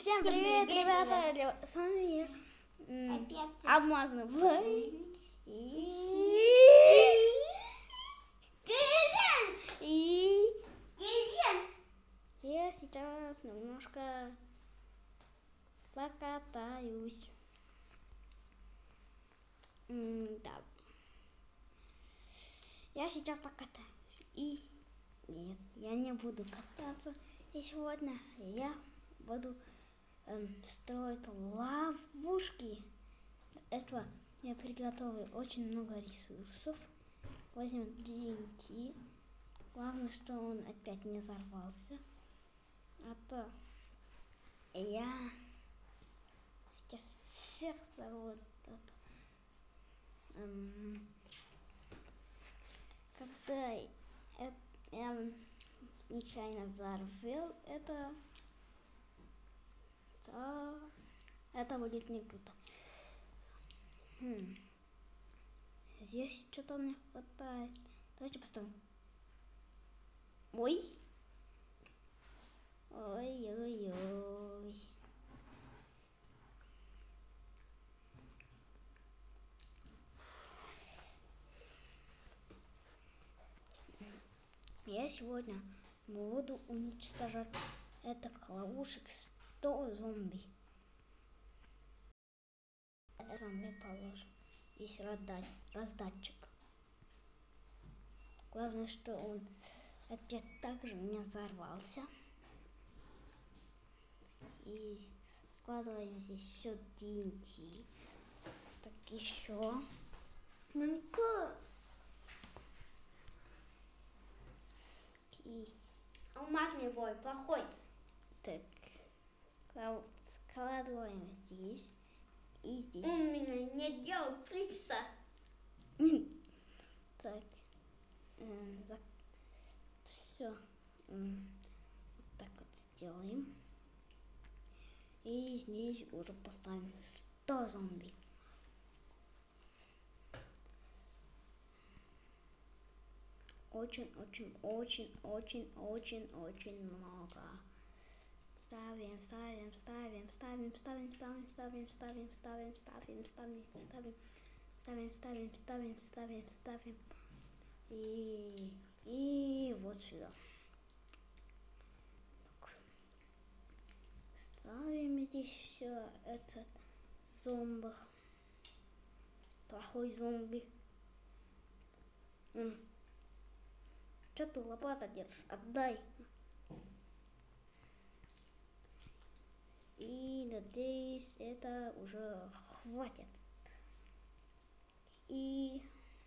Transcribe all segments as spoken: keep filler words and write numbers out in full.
Всем привет, ребята! С вами м, Алмазный Плей. И... И... Я сейчас немножко покатаюсь. М, да. Я сейчас покатаюсь. И нет, я не буду кататься. И сегодня я буду эм, строить ловушки. Для этого я приготовил очень много ресурсов. Возьмем ди эн ти. Главное, что он опять не взорвался. А то я сейчас всех взорву. Эм, когда я, я нечаянно взорвал это, то это будет не круто. Хм. Здесь что-то не хватает. Давайте поставим. Ой. Ой-ой-ой. Я сегодня буду уничтожать это ловушек сто зомби. Зомби положим. Есть раздатчик. Главное, что он опять также не взорвался. И складываем здесь все ди эн ти. Так, еще. И... Алмазный бой, плохой. Так, складываем здесь. И здесь. У меня не делал пицца. Так, все. Вот так вот сделаем. И здесь уже поставим сто зомби. Очень, очень, очень, очень, очень, очень много. Ставим, ставим, ставим, ставим, ставим, ставим, ставим, ставим, ставим, ставим, ставим, ставим, ставим, ставим, ставим, ставим, ставим. И, и вот сюда. Так. Ставим здесь все это зомби. Плохой зомби. М. Что ты лопата держишь? Отдай. И надеюсь, это уже хватит. И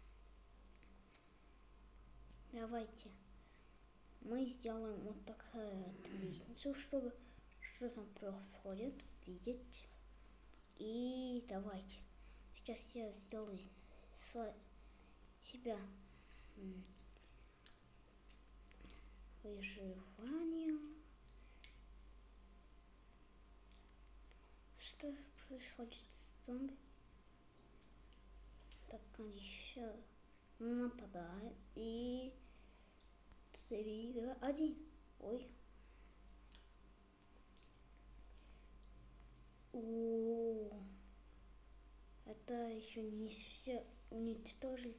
давайте мы сделаем вот такую вот лестницу, чтобы что там происходит, видеть. И давайте. Сейчас я сделаю себя выживанием. Что происходит с зомби? Так, он еще нападает. И три, два, один. Ой. О, это еще не все уничтожили.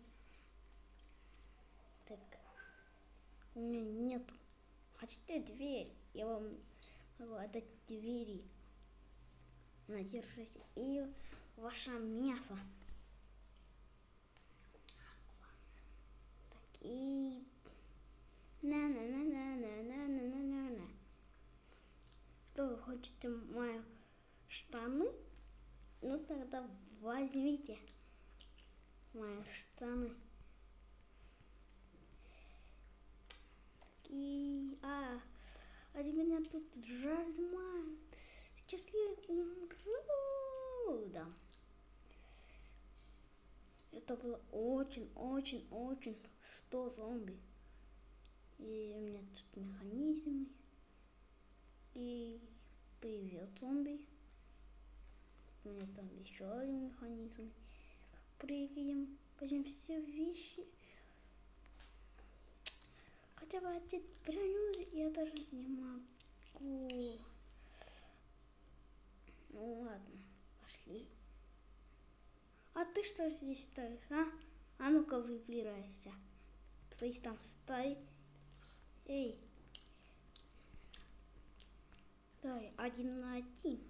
Так, у меня нет. Хотите дверь? Я вам могу отдать двери. Надержите и ваше мясо. Так, и на на на на на на на на на на. Что вы хотите, мои штаны? Ну тогда возьмите мои штаны. И а, они меня тут размают. Сейчас я умру. Да. Это было очень-очень-очень сто зомби. И у меня тут механизмы. И появился зомби. У меня там еще один механизм. Прыгаем. Возьмем все вещи. Хотя бы одеть броню я даже не могу. Пошли. А ты что здесь стоишь, а? А ну-ка выбирайся. Ты там стой. Эй. Дай один на один.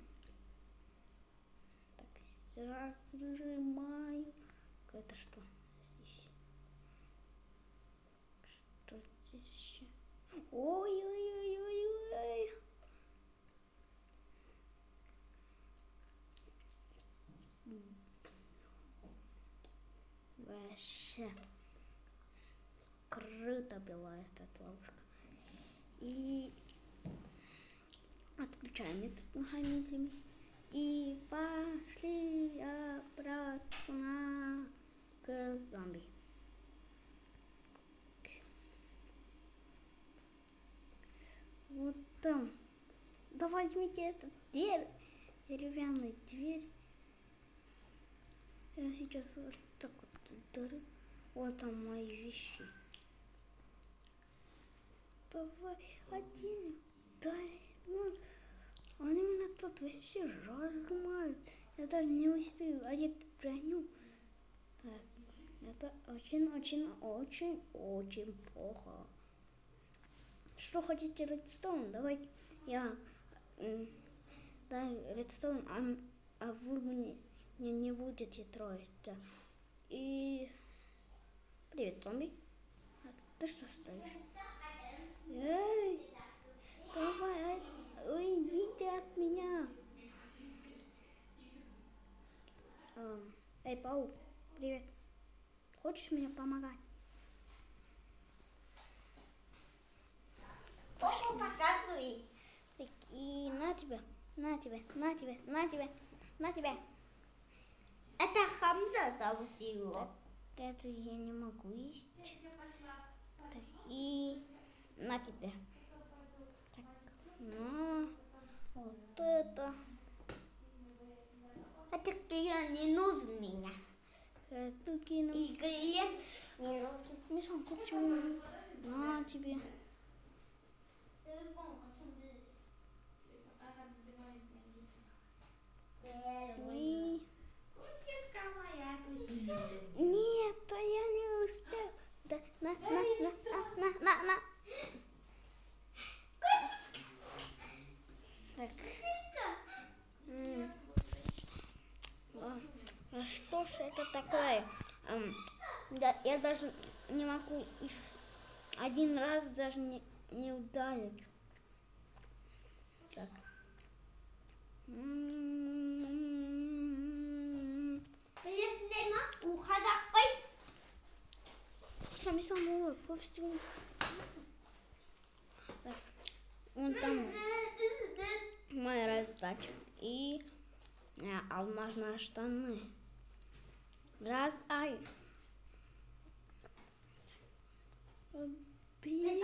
Так, разжимаю. Это что здесь? Что здесь еще? Ой-ой-ой-ой-ой. Вообще круто была эта ловушка. И отключаем этот механизм. И пошли обратно к зомби. Вот там. Да возьмите эту дверь, деревянную дверь. Я сейчас вот так вот ударю. Вот там мои вещи. Давай один. Дай. Вот. Они меня тут вообще разгоняют. Я даже не успею одеть броню. Так. Это очень-очень-очень-очень плохо. Что хотите, редстоун? Давай я дай редстоун, а, а вы мне не, не будете троить. Да. И привет, зомби. А ты что стоишь? Эй, давай, уйдите от меня. Эй, паук, привет. Хочешь мне помогать? Пошел показывай. И на тебя, на тебя, на тебя, на тебя, на тебя. Это Хамза зовут его. Так, это я не могу есть. Так, и на тебя. Так, на вот это. Это клиент не нужен меня. Это кину. И клиент не нужен. Миша, почему? На тебе. И... Нет, а я не успел. Да, на, на, на, на, на, на. Так. М. А, а что ж это такое? Ам, да, я даже не могу их один раз даже не, не ударить. Так. Сами самого, по всему. Так. Вон там моя раздача. И а, алмазные штаны. Раз, ай. Блин.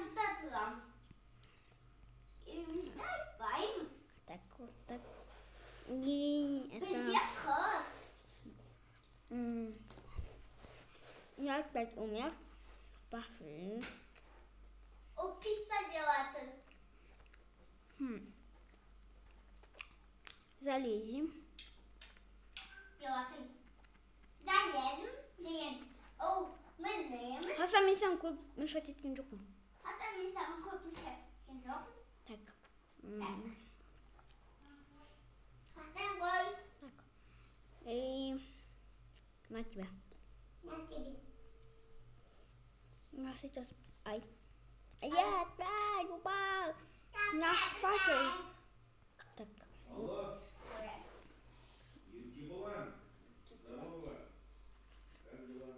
Так вот так. И это... М, я опять умер. Пошли. О, пицца делать. Хм. Залезем. Делать. Залезем. Блин. О, мы лезем. А сами сам мешать кинжуку. А сами сам купим кинжуку. Так. М, Поставь. Так. И на тебя. На тебе. Я сейчас... Ай. Я опять упал. На факел. Так. Алло. Ютубован. Здорово. Как дела?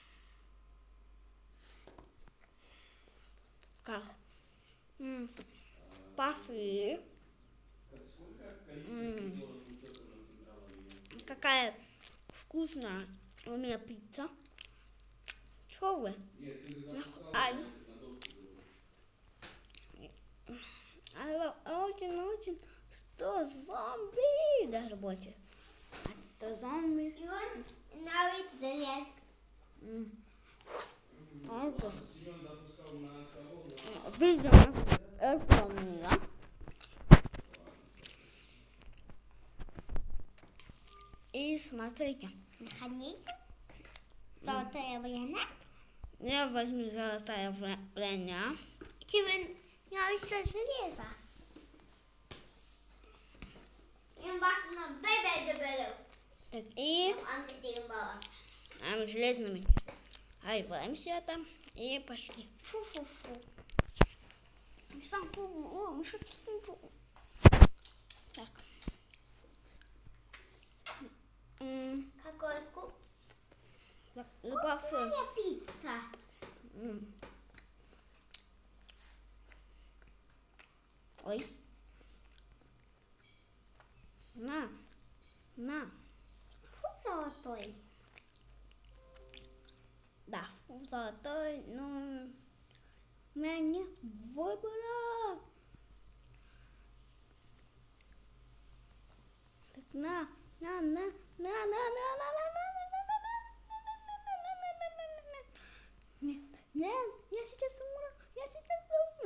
Как? М, Пошли. Сколько количество долларов учета на центральном? Какая вкусная у меня пицца. Что вы? Нет, ты же запускал Ай. на допуск. Очень-очень сто зомби. Даже больше. сто зомби. И он навіть залез. М. А это? Семен запускал на кого? На... Видимо, это у меня. И смотрите. Механизм. Золотое время. Я возьму золотое броня. Тебе нравится железо. Я басна бебе дебелю. Так, и а, железными. Айваем все это. И пошли. Фу-фу-фу. Сам о, мышек. Так. М, Какой вкус. так, добавь. Вкусная пицца. М. Ой. На. На. Вкус золотой. Да, вкус золотой, но у меня нет выбора. Так, на, на, на, на, на, на, на, на, Нет, нет, я сейчас умру, я сейчас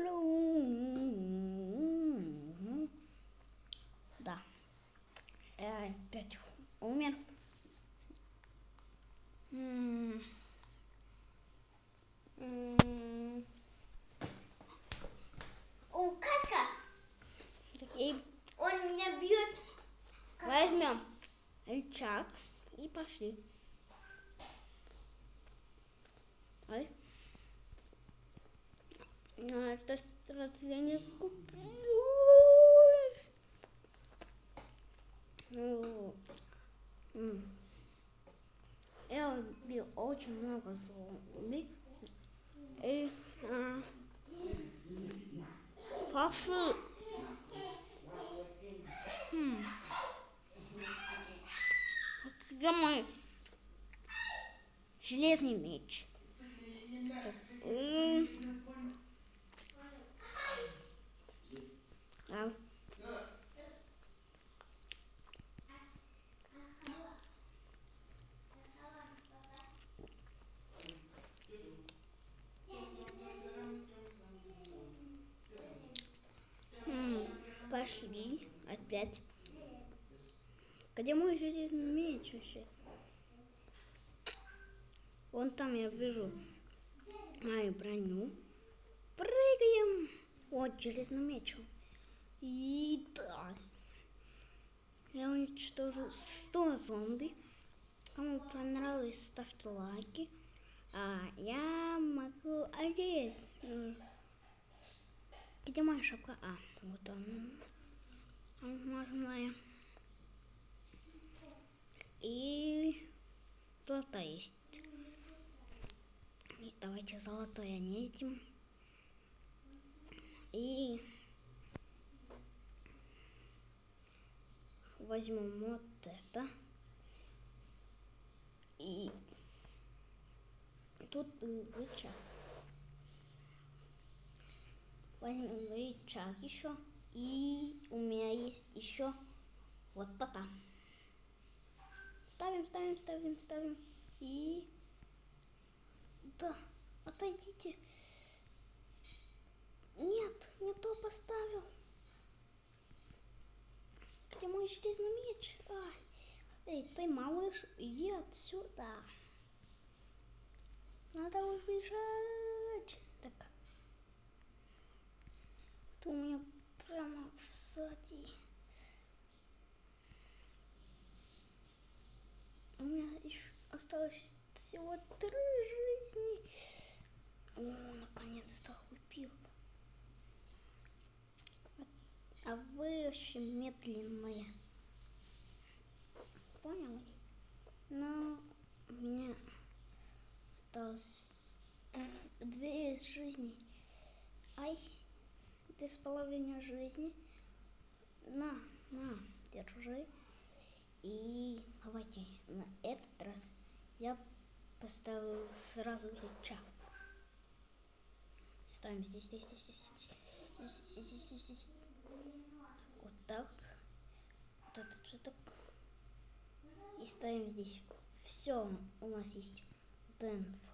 умру. Да, я опять умер. М. М. О, кака. И Он меня бьет. возьмем рычаг и пошли. Ой. На этой стороне я не куплюсь. Ну, м. Я убил очень много зомби. И а, пошли. Хм. А где мой железный меч? М. А. М, Пошли опять. Где мой железный меч вообще? Вон там я вижу мою броню. Прыгаем. Вот железный меч. И да. Я уничтожу сто зомби. Кому понравилось, ставьте лайки. А я могу одеть. Где моя шапка? А, вот она. Алмазная. И золотая есть. И давайте золотое не этим. И возьмем вот это. И тут рычаг. Возьмем рычаг еще. И у меня есть еще вот это. Ставим, ставим, ставим, ставим. И да, отойдите. Нет, не то поставил. Где мой железный меч? Ай. Эй, ты, малыш, иди отсюда. Надо убежать. Так. Ты у меня прямо сзади. У меня еще осталось всего три жизни. О, наконец-то убил. А вы очень медленные. Поняли? Но у меня осталось две жизни. Ай, две с половиной жизни. На, на, держи. И давайте на этот раз я поставлю сразу рычаг. Ставим здесь, здесь, здесь, здесь, здесь, здесь, здесь, здесь, здесь. Вот так. Вот этот же так. И ставим здесь. Все, у нас есть ДНФ.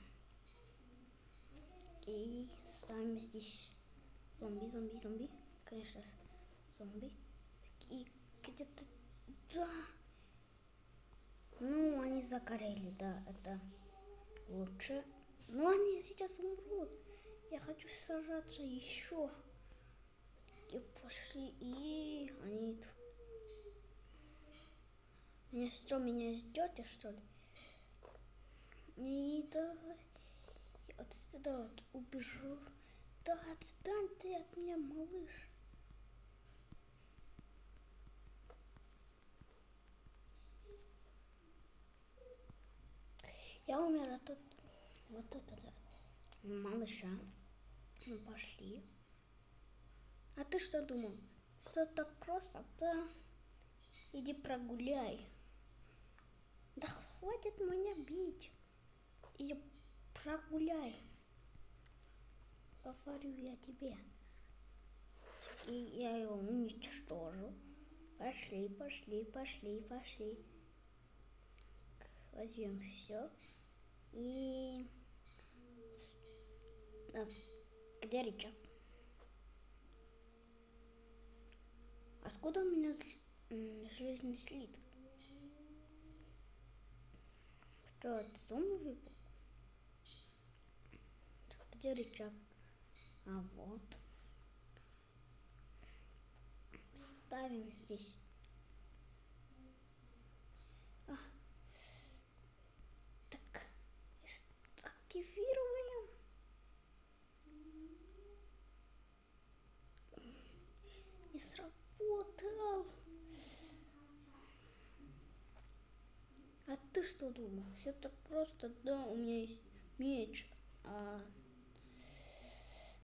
И ставим здесь зомби, зомби, зомби. Конечно, зомби. И где-то... Да. загорели, да, это лучше. Но они сейчас умрут. Я хочу сражаться еще. И пошли, и они тут. Мне что, меня ждете, что ли? И давай. Я отсюда вот убежу. Да отстань ты от меня, малыш. Я умер от вот, вот этого малыша. Ну пошли. А ты что думал? Что так просто? Да. Иди прогуляй. Да хватит меня бить. Иди прогуляй. Говорю я тебе. И я его уничтожу. Пошли, пошли, пошли, пошли. Возьмем все. И... А, где рычаг? Откуда у меня железный слиток? Что, это зомби выпал? Где рычаг? А вот. Ставим здесь. А. Так. Активируем. Не сработал. А ты что думал? Все так просто, да, у меня есть меч, а